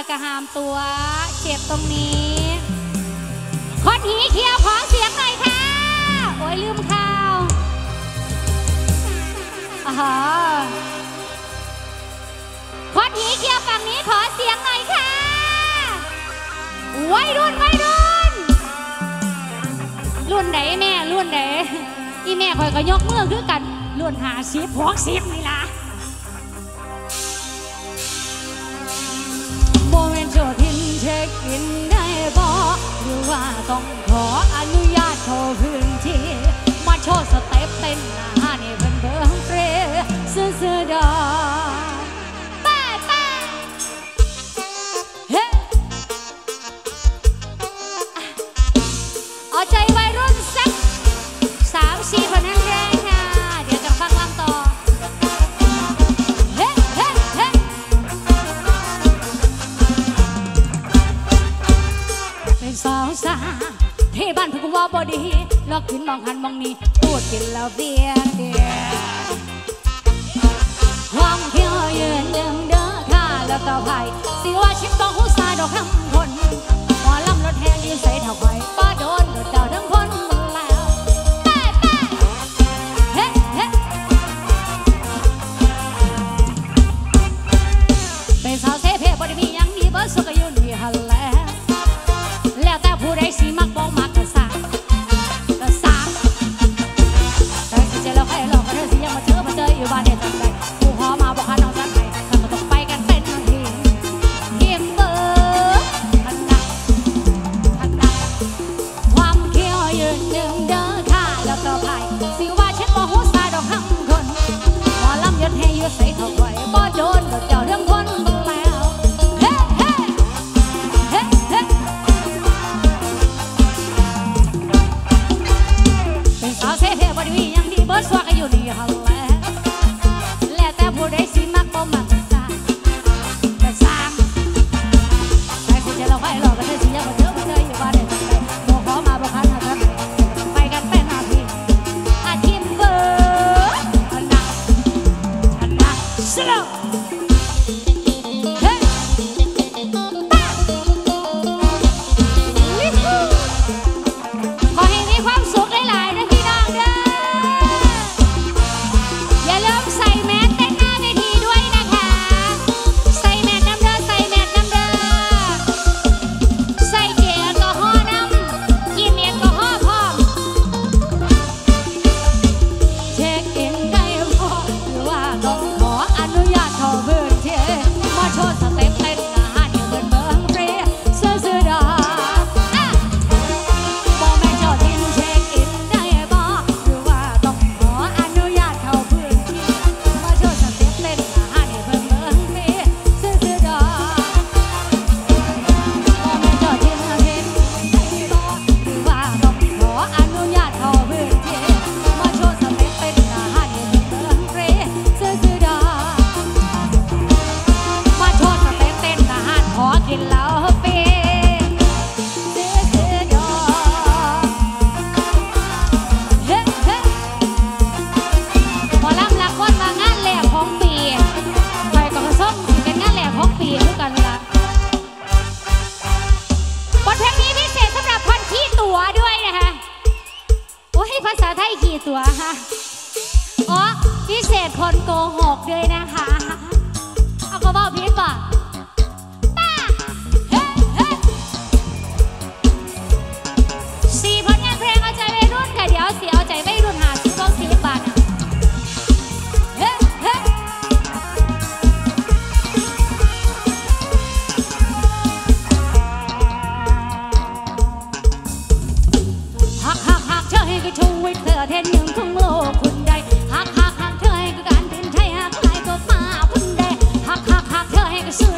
กระหามตัวเจ็บตรงนี้คนหีเขียวขอเสียงหน่อยค่ะโอ้ยลืมข่าวคนหีเขียวฝั่งนี้ขอเสียงหน่อยค่ะวัยรุ่นรุ่นไหนแม่รุ่นไหนอีแม่คอยก็ยกมือคือกันรุ่น50 60นี่ล่ะโมเมนต์โชว์ทินเช็คอินได้บ่หรือว่าต้องขออนุญาตโชว์พื้นที่มาโชว์สเต็ปเต้นหน้านี่เป็นเบิ้งเฟรซื้อดาป้าเฮ้เอาใจวัยรุ่นสัก3-4คนนั้นแรงค่ะเดี๋ยวจะฟังลำต่อเฮ้เป็นสาวสาที่บ้านเพิ่งว่าบอดีลอกขึ้นมองหันมองนี้พูดกินแล้วเบียร์เดียห้องเที่ยวยืนเดิมเด้อค่ะแล้วก็ไผ่สิว่าชิมต้องหูสายดอกคำคนหมอลำรถแห่ยืนใส่เท่าไผ่ป้าโดนรถเดาทั้งคนแล้วเฮ้เป็นสาวเสเพบ่ได้มียังดีเบอร์สุกยุ่นที่ฮัลแล้วแต่ผู้ใดสิมักบอกมักก็สร้างแต่สิเจอแล้วใครหลอกก็เธอสิยังมาเจออยู่บ้านเด็ดจังใจผู้ขอมาบอกข้าน้องจันไหนข้าก็ต้องไปกันเป็นทีเยี่ยมเบอร์ทันดักความเขี้ยวยืนหนึ่งเด้อค่ะแล้วก็ไผ่สิว่าฉันบ่หูสายดอกคำคนหมอลำยศให้ยืดใส่เท่าไหร่บ่โดนเจ้าเรื่องคนแล้วเป็นสาวเสเพบ่ได้มียังดีเบิร์ดสวกอยู่นี่ฮัลแล้วแต่ผู้ใดสิมักบ่มักก็สร้างแต่สิจะเราไปหลอกกันได้สิยังมาเจออยู่บ้านได้จังไดบ่ขอมาบ่คันหาทางไหนไปกันเป็นอาทิมเบอร์อันนักสโลขอให้มีความสุขหลายๆนะพี่น้องเด้ออย่าลืมใส่แมสเต้นหน้าเวทีด้วยนะคะใส่แมสน้ำเด้อใส่แมสน้ำเด้อใส่เจลแอลกอฮอล์น้ำกินแอลกอฮอล์พร้อมเช็คอินได้พอหรือว่าต้องขออนุญาตเข้าพื้นที่มาโชว์สเต็ปเต้นอาหารอยู่บนเบิ้งฟรีซื้อดาบ่แม่นเจ้าทินเช็คอินได้บ่หรือว่าต้องขออนุญาตเข้าพื้นที่มาโชว์สเต็ปเต้นอาหารอยู่บนเบิ้งฟรีซื้อดาบ่แม่นเจ้าทินได้บ่หรือว่าต้องขออนุญาตเข้าพื้นที่มาโชว์สเต็ปเต้นอาหารอยู่บนเบิ้งฟรีซื้อดามาโชว์สเต็ปเต้นอาหารขอกินเหล้าฟรีซื้อดาเฮ้หมอลำละคนมางานแรกของปีไปกับส้มสิเป็นงานแรกของปีด้วยกันละบทเพลงนี้พิเศษสำหรับคนขี้ตัวด้วยนะคะโอ้ยภาษาไทยขี้ตัวฮะอ๋อพิเศษคนโกหกด้วยนะคะเอาก็บอกพีทป่ะป้าสี่ผลงานเพลงเอาใจวัยรุ่นค่ะเดี๋ยวสิเอาใจวัยรุ่นหาซื้อต้องซื้อบาทหักเธอให้ก็ชูวิตเธอเทนยังของโลกคุณใดหักเธอให้ก็การเป็นไทยหักใครก็มาคุณใดหักเธอให้ก็สู้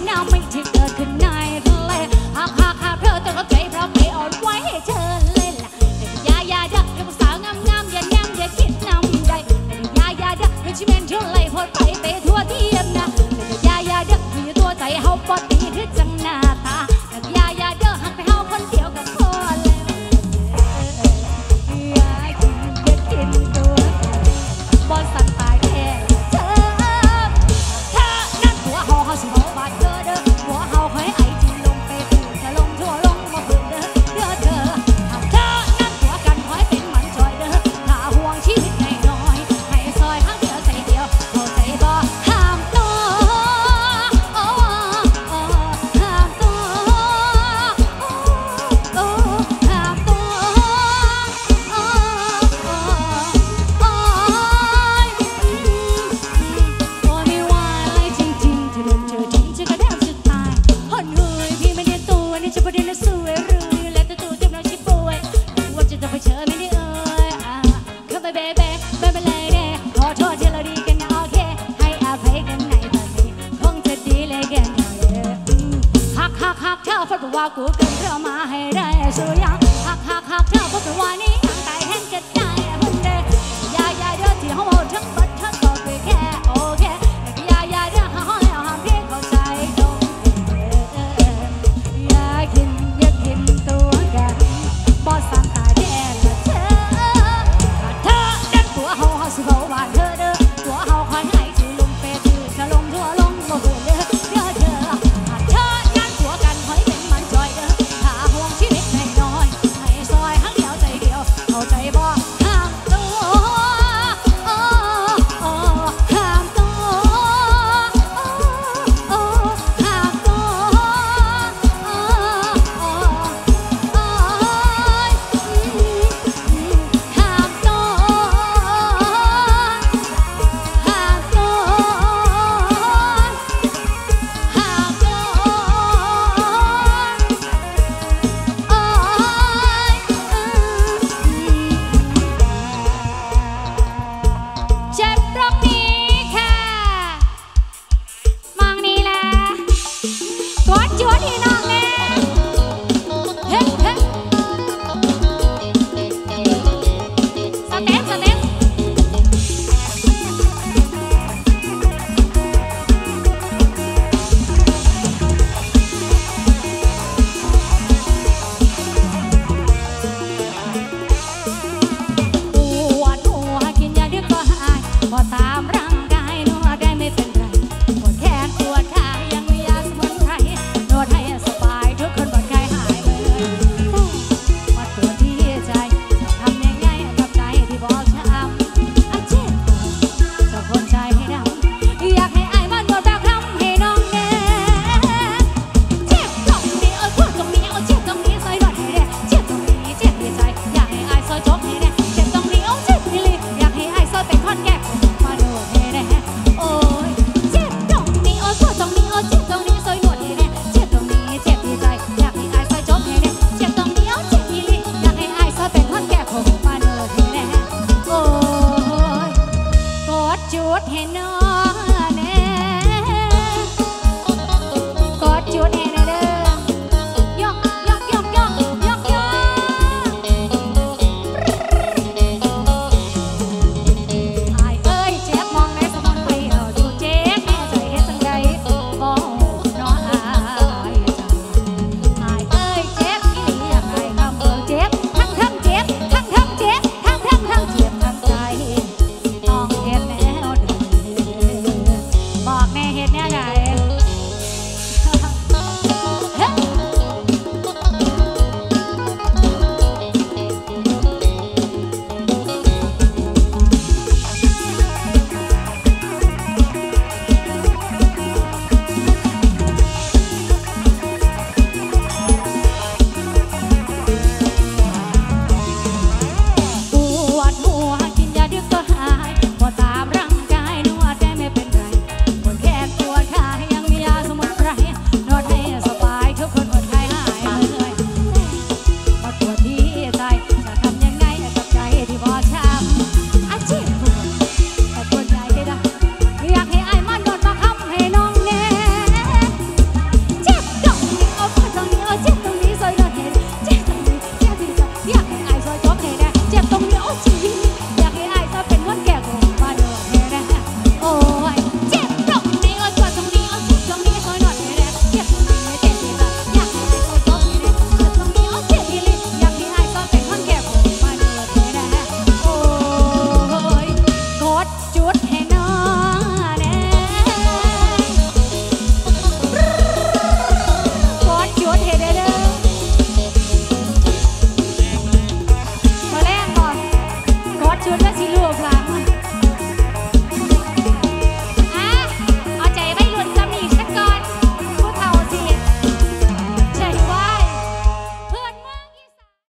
คนบอกว่ากูเกินเธอมาให้ได้สู้ยังหักเธอเพราะเป็นวันนี้